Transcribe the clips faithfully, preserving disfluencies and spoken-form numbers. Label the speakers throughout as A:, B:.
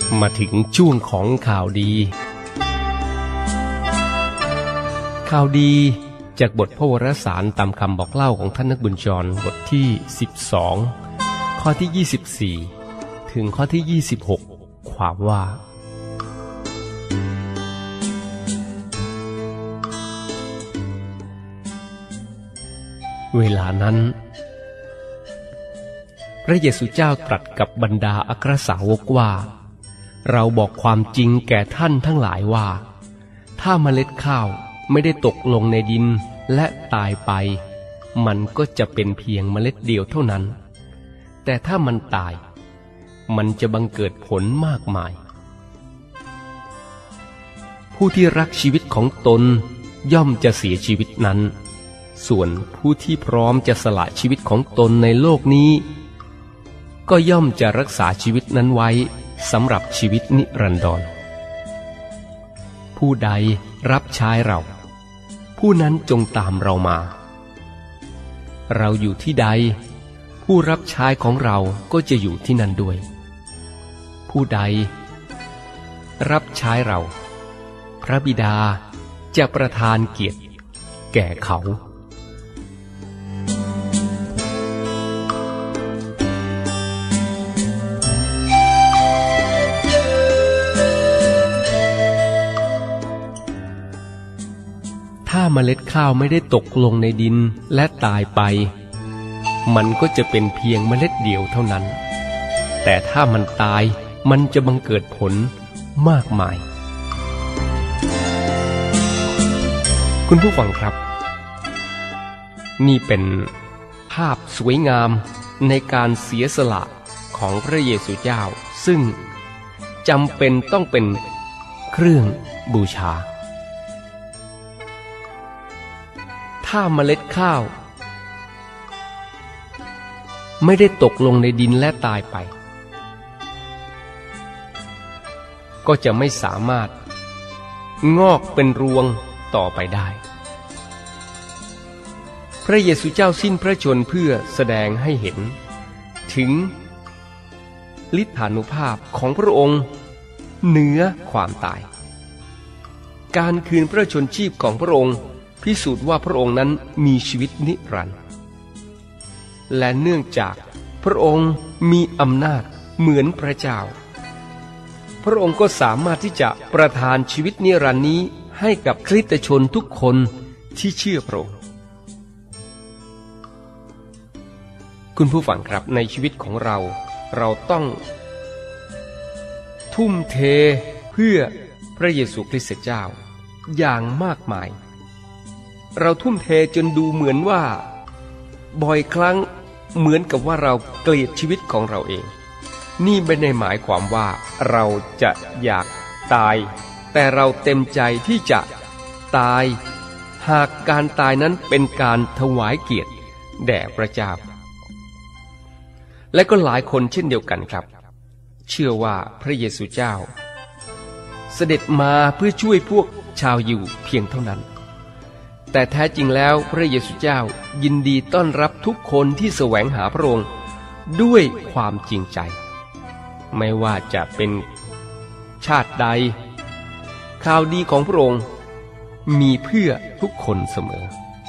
A: มาถึงช่วงของข่าวดีข่าวดีจากบทพระวรสารตามคำบอกเล่าของท่านนักบุญจรบทที่สิบสองข้อที่ยี่สิบสี่ถึงข้อที่ยี่สิบหกความว่าเวลานั้นพระเยซูเจ้าตรัสกับบรรดาอัครสาวกว่าเราบอกความจริงแก่ท่านทั้งหลายว่าถ้าเมล็ดข้าวไม่ได้ตกลงในดินและตายไปมันก็จะเป็นเพียงเมล็ดเดียวเท่านั้นแต่ถ้ามันตายมันจะบังเกิดผลมากมายผู้ที่รักชีวิตของตนย่อมจะเสียชีวิตนั้นส่วนผู้ที่พร้อมจะสละชีวิตของตนในโลกนี้ก็ย่อมจะรักษาชีวิตนั้นไว้สำหรับชีวิตนิรันดรผู้ใดรับใช้เราผู้นั้นจงตามเรามาเราอยู่ที่ใดผู้รับใช้ของเราก็จะอยู่ที่นั่นด้วยผู้ใดรับใช้เราพระบิดาจะประทานเกียรติแก่เขาถ้าเมล็ดข้าวไม่ได้ตกลงในดินและตายไปมันก็จะเป็นเพียงเมล็ดเดียวเท่านั้นแต่ถ้ามันตายมันจะบังเกิดผลมากมายคุณผู้ฟังครับนี่เป็นภาพสวยงามในการเสียสละของพระเยซูเจ้าซึ่งจำเป็นต้องเป็นเครื่องบูชาถ้าเมล็ดข้าวไม่ได้ตกลงในดินและตายไปก็จะไม่สามารถงอกเป็นรวงต่อไปได้พระเยซูเจ้าสิ้นพระชนม์เพื่อแสดงให้เห็นถึงฤทธานุภาพของพระองค์เหนือความตายการคืนพระชนชีพของพระองค์พิสูจน์ว่าพระองค์นั้นมีชีวิตนิรันดร์และเนื่องจากพระองค์มีอำนาจเหมือนพระเจ้าพระองค์ก็สามารถที่จะประทานชีวิตนิรันดร์นี้ให้กับคริสตชนทุกคนที่เชื่อพระองค์คุณผู้ฟังครับในชีวิตของเราเราต้องทุ่มเทเพื่อพระเยซูคริสต์เจ้าอย่างมากมายเราทุ่มเทจนดูเหมือนว่าบ่อยครั้งเหมือนกับว่าเราเกลียดชีวิตของเราเองนี่ไม่ได้หมายความว่าเราจะอยากตายแต่เราเต็มใจที่จะตายหากการตายนั้นเป็นการถวายเกียรติแด่พระเจ้าและก็หลายคนเช่นเดียวกันครับเชื่อว่าพระเยซูเจ้าเสด็จมาเพื่อช่วยพวกชาวยิวเพียงเท่านั้นแต่แท้จริงแล้วพระเยซูเจ้ายินดีต้อนรับทุกคนที่แสวงหาพระองค์ด้วยความจริงใจไม่ว่าจะเป็นชาติใดข่าวดีของพระองค์มีเพื่อทุกคนเสมอ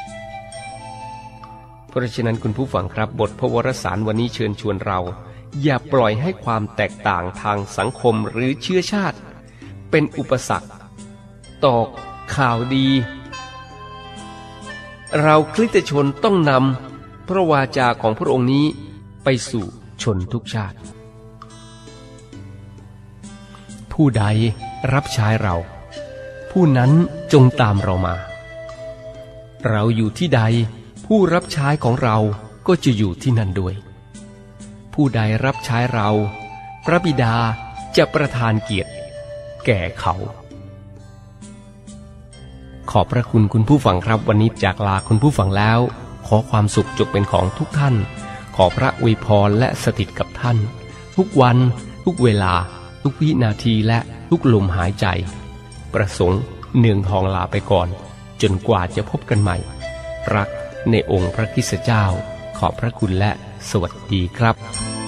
A: เพราะฉะนั้นคุณผู้ฟังครับบทพระวรสารวันนี้เชิญชวนเราอย่าปล่อยให้ความแตกต่างทางสังคมหรือเชื้อชาติเป็นอุปสรรคต่อข่าวดีเราคริสตชนต้องนำพระวาจาของพระองค์นี้ไปสู่ชนทุกชาติผู้ใดรับใช้เราผู้นั้นจงตามเรามาเราอยู่ที่ใดผู้รับใช้ของเราก็จะอยู่ที่นั่นด้วยผู้ใดรับใช้เราพระบิดาจะประทานเกียรติแก่เขาขอบพระคุณคุณผู้ฟังครับวันนี้จากลาคุณผู้ฟังแล้วขอความสุขจงเป็นของทุกท่านขอพระอวยพรและสถิตกับท่านทุกวันทุกเวลาทุกวินาทีและทุกลมหายใจประสงค์เนืองทองลาไปก่อนจนกว่าจะพบกันใหม่รักในองค์พระคริสต์เจ้าขอบพระคุณและสวัสดีครับ